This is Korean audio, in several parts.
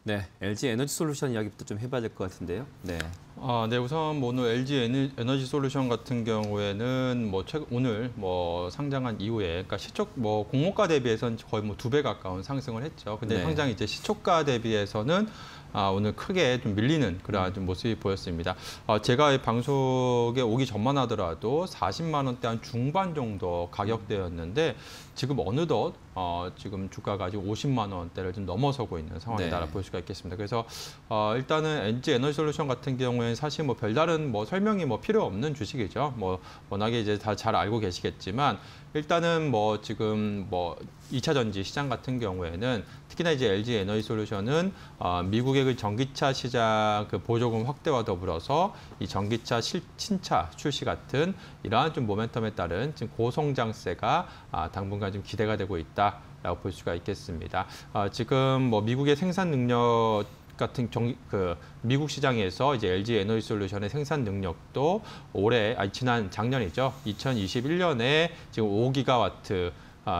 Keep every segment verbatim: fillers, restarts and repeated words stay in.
네, 엘지 에너지솔루션 이야기부터 좀 해봐야 될 것 같은데요. 네. 아, 네, 우선 뭐 오늘 엘지 에너지솔루션 같은 경우에는 뭐 최근 오늘 뭐 상장한 이후에, 그러니까 시초 뭐 공모가 대비해서는 거의 뭐 두 배 가까운 상승을 했죠. 근데 네. 상장 이제 시초가 대비해서는 아, 오늘 크게 좀 밀리는 그런 좀 모습이 보였습니다. 아, 제가 이 방송에 오기 전만 하더라도 사십만 원대 한 중반 정도 가격대였는데 지금 어느덧 어, 지금 주가가 지금 오십만 원대를 좀 넘어서고 있는 상황이다라고 네. 볼 수가 있겠습니다. 그래서 어, 일단은 엘지 에너지솔루션 같은 경우에는 사실 뭐 별다른 뭐 설명이 뭐 필요 없는 주식이죠. 뭐 워낙에 이제 다 잘 알고 계시겠지만 일단은 뭐 지금 뭐 이 차 전지 시장 같은 경우에는 특히나 이제 엘지 에너지솔루션은 어, 미국의 그 전기차 시장 그 보조금 확대와 더불어서 이 전기차 실, 신차 출시 같은 이러한 좀 모멘텀에 따른 지금 고성장세가 아, 당분간 좀 기대가 되고 있다라고 볼 수가 있겠습니다. 어, 지금 뭐 미국의 생산 능력 같은 정, 그 미국 시장에서 이제 엘지 에너지솔루션의 생산 능력도 올해 아니 지난 작년이죠. 이천이십일 년에 지금 오 기가와트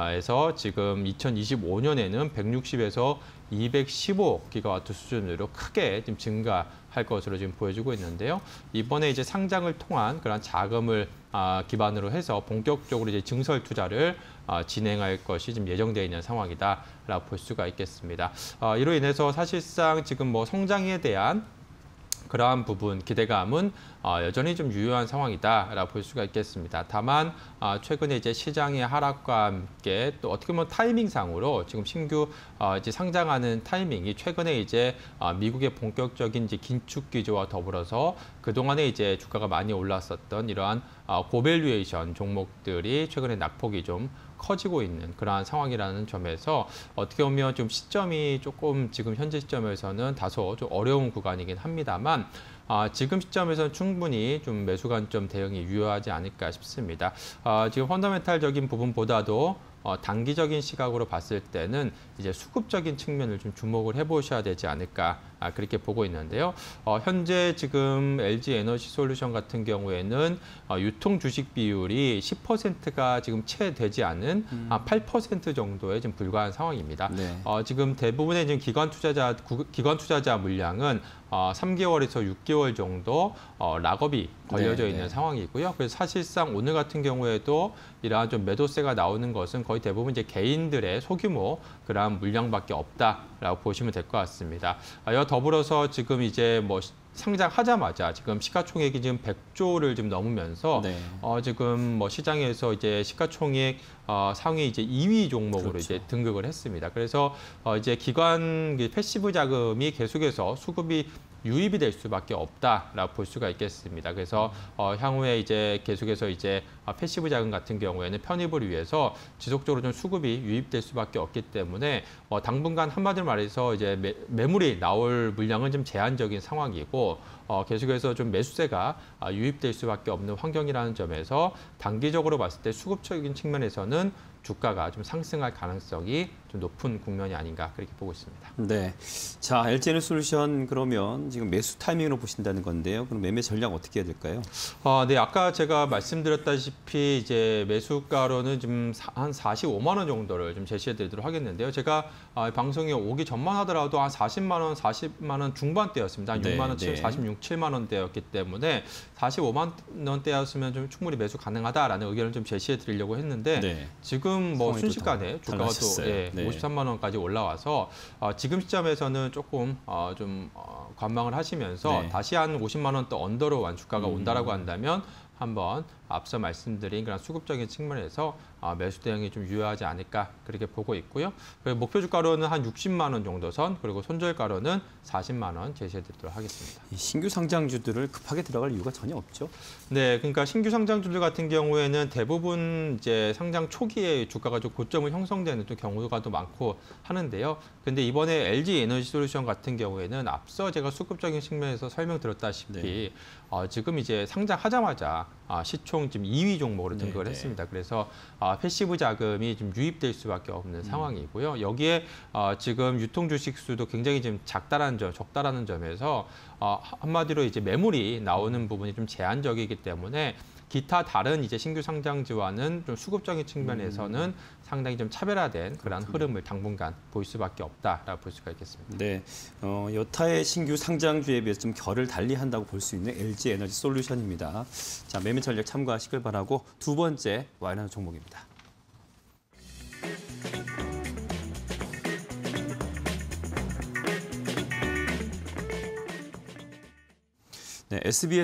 에서 지금 이천이십오 년에는 백육십에서 이백십오 기가와트 수준으로 크게 지금 증가할 것으로 지금 보여지고 있는데요. 이번에 이제 상장을 통한 그런 자금을 아, 기반으로 해서 본격적으로 이제 증설 투자를 아, 진행할 것이 지금 예정되어 있는 상황이다라고 볼 수가 있겠습니다. 아, 이로 인해서 사실상 지금 뭐 성장에 대한 그러한 부분 기대감은 어, 여전히 좀 유효한 상황이다라고 볼 수가 있겠습니다. 다만 어, 최근에 이제 시장의 하락과 함께 또 어떻게 보면 타이밍상으로 지금 신규 어, 이제 상장하는 타이밍이 최근에 이제 어, 미국의 본격적인 이제 긴축 기조와 더불어서 그 동안에 이제 주가가 많이 올랐었던 이러한 어, 고밸류에이션 종목들이 최근에 낙폭이 좀 커지고 있는 그러한 상황이라는 점에서 어떻게 보면 좀 시점이 조금 지금 현재 시점에서는 다소 좀 어려운 구간이긴 합니다만 아, 지금 시점에서는 충분히 좀 매수 관점 대응이 유효하지 않을까 싶습니다. 아, 지금 펀더멘탈적인 부분보다도 어, 단기적인 시각으로 봤을 때는 이제 수급적인 측면을 좀 주목을 해보셔야 되지 않을까 아, 그렇게 보고 있는데요. 어, 현재 지금 엘지 에너지솔루션 같은 경우에는 어, 유통 주식 비율이 십 퍼센트가 지금 채 되지 않은 음. 아, 팔 퍼센트 정도에 좀 불과한 상황입니다. 네. 어, 지금 대부분의 지금 기관 투자자 기관 투자자 물량은 어, 삼 개월에서 육 개월 정도 어, 락업이 걸려져 네, 있는 네. 상황이고요. 그래서 사실상 오늘 같은 경우에도 이러한 좀 매도세가 나오는 것은 거의 대부분 이제 개인들의 소규모 그러한 물량밖에 없다라고 보시면 될 것 같습니다. 이와 더불어서 지금 이제 뭐 상장하자마자 지금 시가총액이 지금 백조를 지금 넘으면서 네. 어, 지금 뭐 시장에서 이제 시가총액 어, 상위 이제 이 위 종목으로 그렇죠. 이제 등극을 했습니다. 그래서 어, 이제 기관 패시브 자금이 계속해서 수급이 유입이 될 수밖에 없다라고 볼 수가 있겠습니다. 그래서 어, 향후에 이제 계속해서 이제 패시브 자금 같은 경우에는 편입을 위해서 지속적으로 좀 수급이 유입될 수밖에 없기 때문에 어, 당분간 한마디로 말해서 이제 매, 매물이 나올 물량은 좀 제한적인 상황이고 어, 계속해서 좀 매수세가 아, 유입될 수밖에 없는 환경이라는 점에서 단기적으로 봤을 때 수급적인 측면에서는 주가가 좀 상승할 가능성이 좀 높은 국면이 아닌가 그렇게 보고 있습니다. 네, 자 엘지 에너지솔루션 그러면 지금 매수 타이밍으로 보신다는 건데요. 그럼 매매 전략 어떻게 해야 될까요? 아, 네, 아까 제가 말씀드렸다시피 이제 매수가로는 좀 한 사십오만 원 정도를 좀 제시해드리도록 하겠는데요. 제가 아, 방송에 오기 전만 하더라도 한 사십만 원, 사십만 원 중반대였습니다. 한 네, 육만 원, 네. 사십육, 칠만 원대였기 때문에 사십오만 원대였으면 좀 충분히 매수 가능하다라는 의견을 좀 제시해드리려고 했는데 네. 지금 뭐 순식간에 주가가 또 예, 네. 오십삼만 원까지 올라와서 어, 지금 시점에서는 조금 어, 좀 어, 관망을 하시면서 네. 다시 한 오십만 원 또 언더로 완 주가가 음. 온다라고 한다면 한번 앞서 말씀드린 그런 수급적인 측면에서 어, 매수 대응이 좀 유효하지 않을까 그렇게 보고 있고요. 그리고 목표 주가로는 한 육십만 원 정도 선 그리고 손절가로는 사십만 원 제시해드리도록 하겠습니다. 신규 상장주들을 급하게 들어갈 이유가 전혀 없죠. 네, 그러니까 신규 상장주들 같은 경우에는 대부분 이제 상장 초기에 주가가 좀 고점을 형성되는 또 경우가 또 많고 하는데요. 근데 이번에 엘지 에너지솔루션 같은 경우에는 앞서 제가 수급적인 측면에서 설명드렸다시피 네. 어, 지금 이제 상장하자마자 아, 시총 지금 이 위 종목으로 등극을 네, 했습니다. 네. 그래서 아, 패시브 자금이 좀 유입될 수밖에 없는 음. 상황이고요. 여기에 어, 지금 유통 주식 수도 굉장히 좀 작다라는 점, 적다라는 점에서 어, 한마디로 이제 매물이 나오는 부분이 좀 제한적이기 때문에 기타 다른 이제 신규 상장주와는 좀 수급적인 측면에서는 음. 상당히 좀 차별화된 그런 흐름을 당분간 보일 수밖에 없다라고 볼 수가 있겠습니다. 네, 어, 여타의 신규 상장주에 비해서 좀 결을 달리한다고 볼 수 있는 엘지에너지솔루션입니다. 자, 매매 전략 참고하시길 바라고 두 번째 와이라노 종목입니다. 네,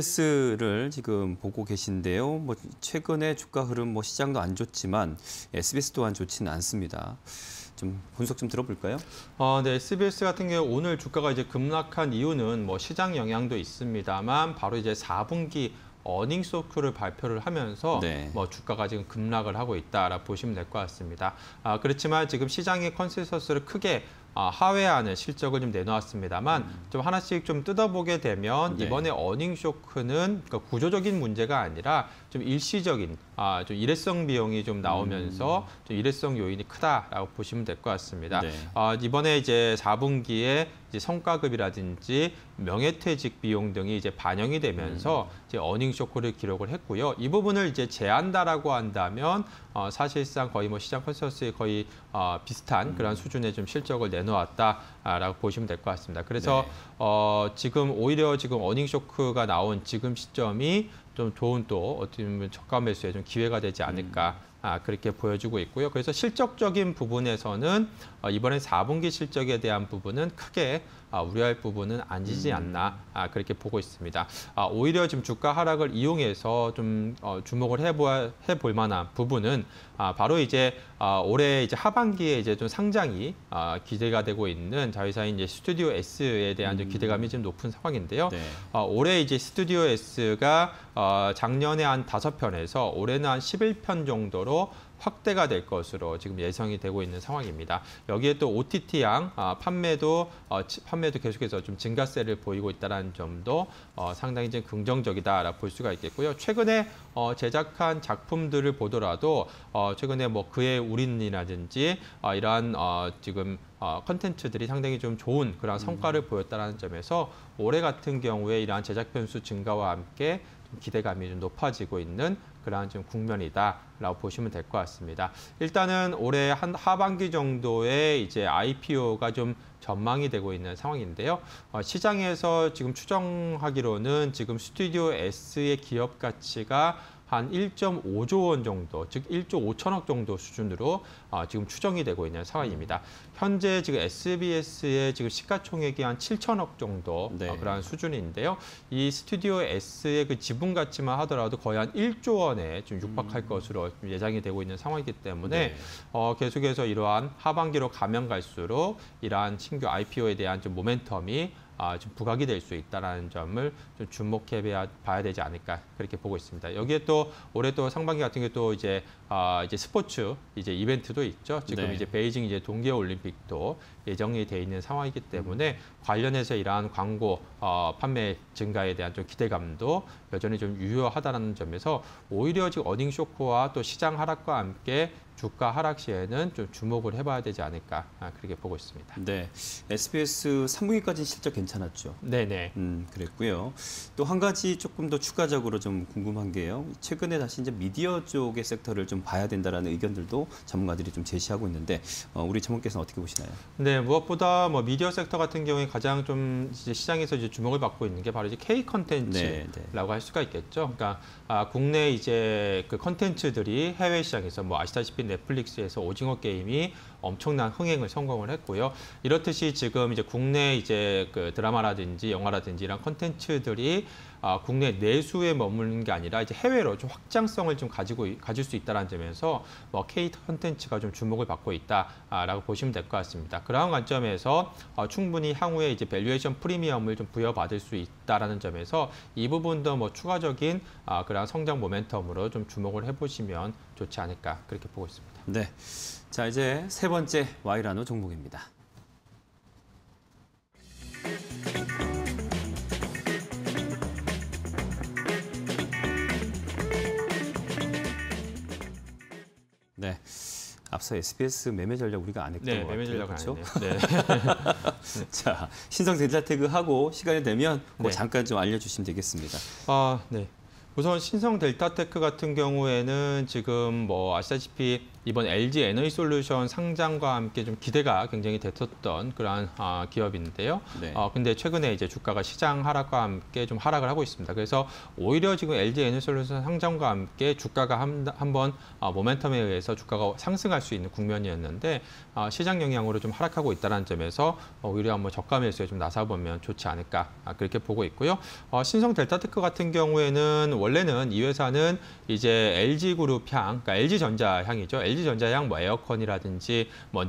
에스비에스를 지금 보고 계신데요. 뭐 최근에 주가 흐름, 뭐 시장도 안 좋지만 에스비에스 또한 좋지는 않습니다. 좀 분석 좀 들어볼까요? 어, 네, 에스비에스 같은 경우 오늘 주가가 이제 급락한 이유는 뭐 시장 영향도 있습니다만 바로 이제 사 분기 어닝 소크를 발표를 하면서 네. 뭐 주가가 지금 급락을 하고 있다라고 보시면 될 것 같습니다. 아, 그렇지만 지금 시장의 컨센서스를 크게 아, 하회하는 실적을 좀 내놓았습니다만 음. 좀 하나씩 좀 뜯어보게 되면 네. 이번에 어닝 쇼크는 그러니까 구조적인 문제가 아니라 좀 일시적인 아, 좀 일회성 비용이 좀 나오면서 음. 좀 일회성 요인이 크다라고 보시면 될 것 같습니다. 네. 아, 이번에 이제 사 분기에 이제 성과급이라든지 명예퇴직 비용 등이 이제 반영이 되면서 음. 이제 어닝 쇼크를 기록을 했고요. 이 부분을 이제 제한다라고 한다면 어, 사실상 거의 뭐 시장 컨센서스에 거의 어, 비슷한 음. 그런 수준의 좀 실적을 내놓았다라고 보시면 될 것 같습니다. 그래서 네. 어, 지금 오히려 지금 어닝 쇼크가 나온 지금 시점이 좀 좋은 또 어떻게 보면 저가 매수에 좀 기회가 되지 않을까. 음. 아, 그렇게 보여주고 있고요. 그래서 실적적인 부분에서는 어, 이번에 사 분기 실적에 대한 부분은 크게 아, 우려할 부분은 아니지 않나 아, 그렇게 보고 있습니다. 아, 오히려 지금 주가 하락을 이용해서 좀 어, 주목을 해보, 해볼 만한 부분은 아, 바로 이제 아, 올해 이제 하반기에 이제 좀 상장이 아, 기대가 되고 있는 자회사인 이제 스튜디오 S에 대한 좀 기대감이 좀 높은 상황인데요. 네. 아, 올해 이제 스튜디오 S가 어, 작년에 한 다섯 편에서 올해는 한 십일 편 정도로 확대가 될 것으로 지금 예상이 되고 있는 상황입니다. 여기에 또 오티티양 아, 판매도 어, 판매도 계속해서 좀 증가세를 보이고 있다는 점도 어, 상당히 좀 긍정적이다라고 볼 수가 있겠고요. 최근에 어, 제작한 작품들을 보더라도 어, 최근에 뭐 그의 우린이라든지 어, 이러한 어, 지금 어, 컨텐츠들이 상당히 좀 좋은 그런 성과를 음. 보였다는 점에서 올해 같은 경우에 이러한 제작 편수 증가와 함께 좀 기대감이 좀 높아지고 있는 그러한 좀 국면이다라고 보시면 될 것 같습니다. 일단은 올해 한 하반기 정도에 이제 아이피오가 좀 전망이 되고 있는 상황인데요. 어, 시장에서 지금 추정하기로는 지금 스튜디오 S의 기업 가치가 한 일 점 오조 원 정도, 즉 일조 오천억 정도 수준으로 어, 지금 추정이 되고 있는 상황입니다. 현재 지금 에스비에스의 지금 시가총액이 한 칠천억 정도 네. 어, 그런 수준인데요. 이 스튜디오 S의 그 지분 가치만 하더라도 거의 한 일조 원에 좀 육박할 음. 것으로 예상이 되고 있는 상황이기 때문에 네. 어, 계속해서 이러한 하반기로 가면 갈수록 이러한 신규 아이피오에 대한 좀 모멘텀이 아, 좀 부각이 될 수 있다는 점을 좀 주목해 봐야 되지 않을까 그렇게 보고 있습니다. 여기에 또 올해 또 상반기 같은 게 또 이제 아, 이제 스포츠 이제 이벤트도 있죠. 지금 네. 이제 베이징 이제 동계 올림픽도 예정이 돼 있는 상황이기 때문에 음. 관련해서 이러한 광고 어, 판매 증가에 대한 좀 기대감도 여전히 좀 유효하다는 점에서 오히려 지금 어닝 쇼크와 또 시장 하락과 함께 주가 하락 시에는 좀 주목을 해봐야 되지 않을까 그렇게 보고 있습니다. 네, 에스비에스 삼 분기까지는 실적 괜찮았죠. 네네. 음, 그랬고요. 또 한 가지 조금 더 추가적으로 좀 궁금한 게요. 최근에 다시 이제 미디어 쪽의 섹터를 좀 봐야 된다라는 의견들도 전문가들이 좀 제시하고 있는데 어, 우리 전문께서는 어떻게 보시나요? 네, 무엇보다 뭐 미디어 섹터 같은 경우에 가장 좀 이제 시장에서 이제 주목을 받고 있는 게 바로 이제 K 컨텐츠라고 네, 네. 할 수가 있겠죠. 그러니까 아, 국내 이제 그 컨텐츠들이 해외 시장에서 뭐 아시다시피 넷플릭스에서 오징어 게임이 엄청난 흥행을 성공을 했고요. 이렇듯이 지금 이제 국내 이제 그 드라마라든지 영화라든지 이런 컨텐츠들이 아, 국내 내수에 머무는 게 아니라 이제 해외로 좀 확장성을 좀 가지고 가질 수 있다는 점에서 뭐 K 컨텐츠가 좀 주목을 받고 있다라고 보시면 될 것 같습니다. 그러한 관점에서 어, 충분히 향후에 이제 밸류에이션 프리미엄을 좀 부여받을 수 있다라는 점에서 이 부분도 뭐 추가적인 아, 그런 성장 모멘텀으로 좀 주목을 해보시면 좋지 않을까 그렇게 보고 있습니다. 네, 자 이제 세 번째 와이라노 종목입니다. 네, 앞서 에스비에스 매매 전략 우리가 안 했던 네, 것 같아요. 매매 전략 그렇죠? 안 했네요. 네. 자, 신성 델타 태그 하고 시간이 되면 네. 잠깐 좀 알려주시면 되겠습니다. 아, 네. 우선 신성 델타테크 같은 경우에는 지금 뭐 아시다시피 이번 엘지 에너지솔루션 상장과 함께 좀 기대가 굉장히 됐었던 그러한 아, 기업인데요. 네. 어, 근데 최근에 이제 주가가 시장 하락과 함께 좀 하락을 하고 있습니다. 그래서 오히려 지금 엘지 에너지솔루션 상장과 함께 주가가 한, 한번 아, 모멘텀에 의해서 주가가 상승할 수 있는 국면이었는데 아, 시장 영향으로 좀 하락하고 있다는 점에서 어, 오히려 한번 저가 매수에 좀 나서보면 좋지 않을까 아, 그렇게 보고 있고요. 어, 신성 델타테크 같은 경우에는 원래는 이 회사는 이제 엘지그룹 향, 그러니까 엘지전자 향이죠. 엘지전자향 뭐 에어컨이라든지 뭐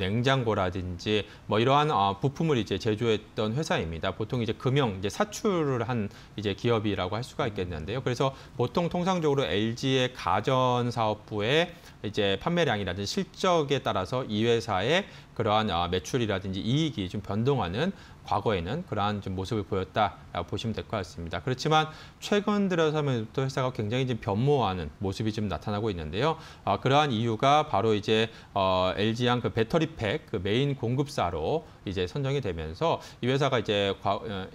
냉장고라든지 뭐 이러한 어, 부품을 이제 제조했던 회사입니다. 보통 이제 금형 이제 사출을 한 이제 기업이라고 할 수가 있겠는데요. 그래서 보통 통상적으로 엘지의 가전 사업부의 이제 판매량이라든지 실적에 따라서 이 회사의 그러한 어, 매출이라든지 이익이 좀 변동하는 과거에는 그러한 좀 모습을 보였다라고 보시면 될 것 같습니다. 그렇지만 최근 들어서부터 회사가 굉장히 좀 변모하는 모습이 좀 나타나고 있는데요. 어, 그러한 이유가 바로 이제 어, 엘지향 그 배터리팩 그 메인 공급사로 이제 선정이 되면서 이 회사가 이제 과, 어,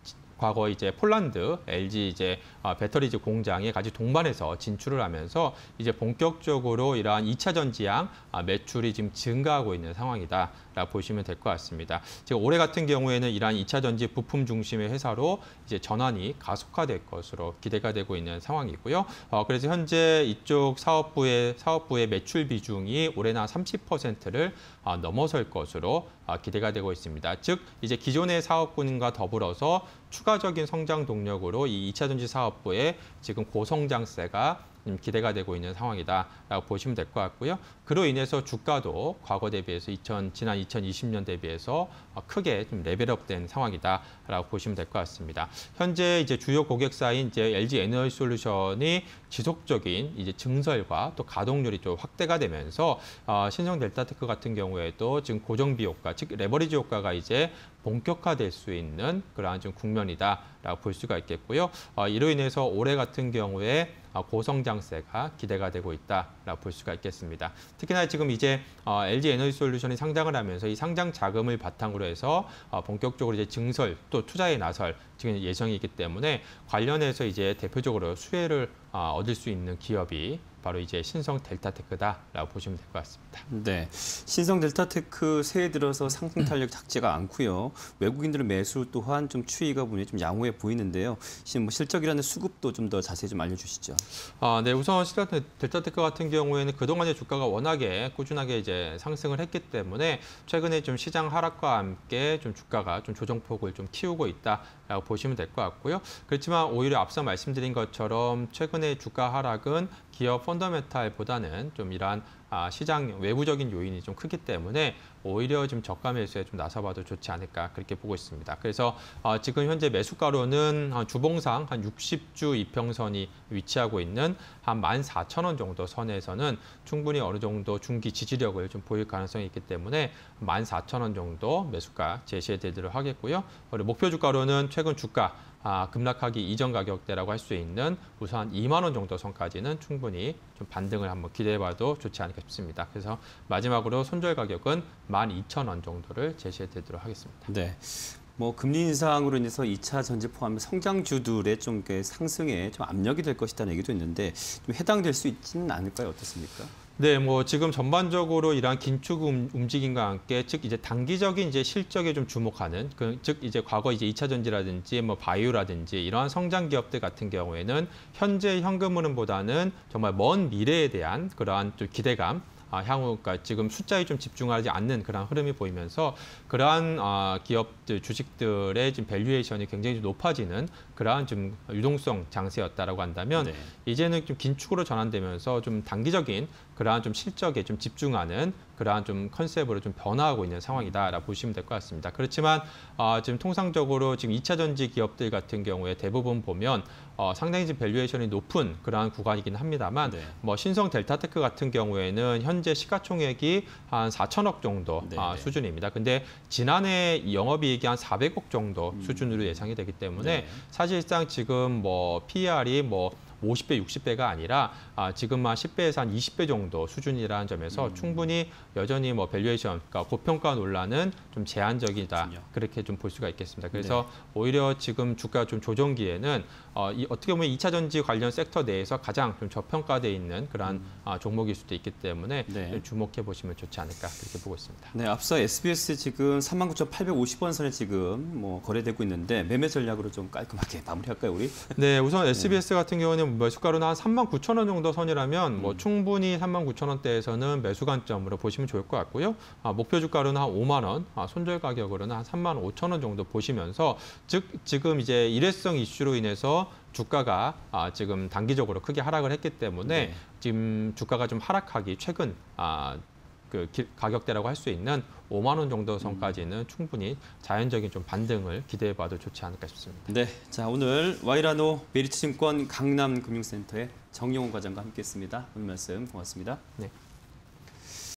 과거 이제 폴란드 엘지 이제 배터리 이제 공장에 같이 동반해서 진출을 하면서 이제 본격적으로 이러한 이 차 전지향 매출이 지금 증가하고 있는 상황이다라고 보시면 될 것 같습니다. 지금 올해 같은 경우에는 이러한 이 차 전지 부품 중심의 회사로 이제 전환이 가속화될 것으로 기대가 되고 있는 상황이고요. 어, 그래서 현재 이쪽 사업부의 사업부의 매출 비중이 올해는 삼십 퍼센트를 어, 넘어설 것으로 어, 기대가 되고 있습니다. 즉 이제 기존의 사업군과 더불어서 추가적인 성장 동력으로 이 이 차 전지 사업부의 지금 고성장세가 기대가 되고 있는 상황이다라고 보시면 될 것 같고요. 그로 인해서 주가도 과거 대비해서 이천, 지난 이천이십 년 대비해서 크게 좀 레벨업된 상황이다라고 보시면 될 것 같습니다. 현재 이제 주요 고객사인 이제 엘지 에너지솔루션이 지속적인 이제 증설과 또 가동률이 좀 확대가 되면서 어, 신성 델타테크 같은 경우에도 지금 고정비 효과, 즉 레버리지 효과가 이제 본격화될 수 있는 그러한 좀 국면이다라고 볼 수가 있겠고요. 어, 이로 인해서 올해 같은 경우에 고성장세가 기대가 되고 있다라고 볼 수가 있겠습니다. 특히나 지금 이제 어, 엘지 에너지솔루션이 상장을 하면서 이 상장 자금을 바탕으로 해서 어, 본격적으로 이제 증설 또 투자에 나설 지금 예정이기 때문에 관련해서 이제 대표적으로 수혜를 어, 얻을 수 있는 기업이 바로 이제 신성 델타테크다라고 보시면 될 것 같습니다. 네, 신성 델타테크 새해 들어서 상승 탄력 작지가 않고요. 외국인들의 매수 또한 좀 추이가 보니 좀 양호해 보이는데요. 뭐 실적이라는 수급도 좀 더 자세히 좀 알려주시죠. 아, 네, 우선 신성 델타테크 같은 경우에는 그동안의 주가가 워낙에 꾸준하게 이제 상승을 했기 때문에 최근에 좀 시장 하락과 함께 좀 주가가 좀 조정폭을 좀 키우고 있다라고 보시면 될 것 같고요. 그렇지만 오히려 앞서 말씀드린 것처럼 최근의 주가 하락은 기업 펀더멘탈보다는 좀 이러한 아, 시장 외부적인 요인이 좀 크기 때문에 오히려 좀 저가 매수에 좀 나서봐도 좋지 않을까 그렇게 보고 있습니다. 그래서 어, 지금 현재 매수가로는 한 주봉상 한 육십 주 이평선이 위치하고 있는 한 만 사천 원 정도 선에서는 충분히 어느 정도 중기 지지력을 좀 보일 가능성이 있기 때문에 만 사천 원 정도 매수가 제시해 드리도록 하겠고요. 그리고 목표 주가로는 최근 주가 아, 급락하기 이전 가격대라고 할 수 있는 우선 한 이만 원 정도 선까지는 충분히 좀 반등을 한번 기대해봐도 좋지 않을까 싶습니다. 그래서 마지막으로 손절 가격은 만 이천 원 정도를 제시해 드리도록 하겠습니다. 네. 뭐 금리 인상으로 인해서 이 차 전지 포함 성장주들의 좀 상승에 좀 압력이 될 것이라는 얘기도 있는데 좀 해당될 수 있지는 않을까요? 어떻습니까? 네, 뭐 지금 전반적으로 이러한 긴축 움직임과 함께 즉 이제 단기적인 이제 실적에 좀 주목하는 그, 즉 이제 과거 이제 이 차 전지라든지 뭐 바이오라든지 이러한 성장 기업들 같은 경우에는 현재 현금 흐름보다는 정말 먼 미래에 대한 그러한 좀 기대감 아, 향후, 그러니까 지금 숫자에 좀 집중하지 않는 그런 흐름이 보이면서 그러한 아, 기업들, 주식들의 지금 밸류에이션이 굉장히 좀 높아지는 그러한 좀 유동성 장세였다라고 한다면 네. 이제는 좀 긴축으로 전환되면서 좀 단기적인 그러한 좀 실적에 좀 집중하는 그러한 좀 컨셉으로 좀 변화하고 있는 상황이다라고 보시면 될 것 같습니다. 그렇지만 어, 지금 통상적으로 지금 이 차 전지 기업들 같은 경우에 대부분 보면 어, 상당히 지금 밸류에이션이 높은 그러한 구간이긴 합니다만 네. 뭐 신성 델타테크 같은 경우에는 현재 시가총액이 한 사천억 정도 네, 아, 네. 수준입니다. 근데 지난해 영업이익이 한 사백억 정도 음. 수준으로 예상이 되기 때문에 네. 사실상 지금 뭐 피이알이 뭐 오십 배, 육십 배가 아니라 아, 지금 한 십 배에서 한 이십 배 정도 수준이라는 점에서 음. 충분히 여전히 뭐 밸류에이션, 그러니까 고평가 논란은 좀 제한적이다. 그렇군요. 그렇게 좀 볼 수가 있겠습니다. 그래서 네. 오히려 지금 주가 좀 조정기에는 어, 이, 어떻게 보면 이차 전지 관련 섹터 내에서 가장 좀 저평가돼 있는 그러한 음. 아, 종목일 수도 있기 때문에 네. 좀 주목해 보시면 좋지 않을까 그렇게 보고 있습니다. 네, 앞서 에스비에스 지금 삼만 구천팔백오십 원 선에 지금 뭐 거래되고 있는데 매매 전략으로 좀 깔끔하게 마무리할까요, 우리? 네, 우선 에스비에스 같은 경우는 매수가로는 한 삼만 구천 원 정도 선이라면 뭐 음. 충분히 삼만 구천 원대에서는 매수 관점으로 보시면 좋을 것 같고요. 아, 목표 주가로는 한 오만 원, 아, 손절 가격으로는 한 삼만 오천 원 정도 보시면서 즉 지금 이제 일회성 이슈로 인해서 주가가 아, 지금 단기적으로 크게 하락을 했기 때문에 네. 지금 주가가 좀 하락하기 최근 아, 그 기- 가격대라고 할 수 있는 오만 원 정도 선까지는 충분히 자연적인 좀 반등을 기대해봐도 좋지 않을까 싶습니다. 네, 자 오늘 와이라노 메리츠증권 강남금융센터의 정용훈 과장과 함께했습니다. 오늘 말씀 고맙습니다. 네.